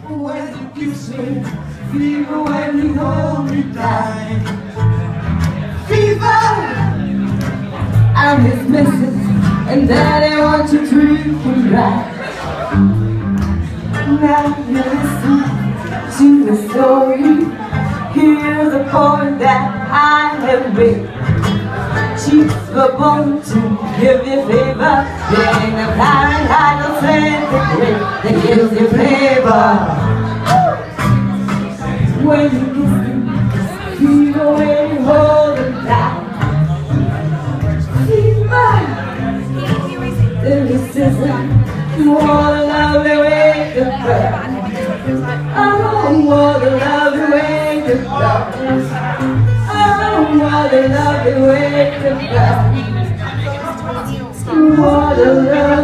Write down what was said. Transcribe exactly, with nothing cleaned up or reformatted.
when you kiss me, fever when you hold me tight. Fever, I'm his missus, and Daddy wants to treat him right. Now you listen to the story. Here's the point that I have made. Cheeks were born to give you flavor. There ain't a kind idol centigrade that gives you flavor. When you kiss me, fever when you hold them tight. Fever, deliciousness, what a lovely way to burn. Oh, what a lovely way to burn. Oh, what a lovely way to go. What a lovely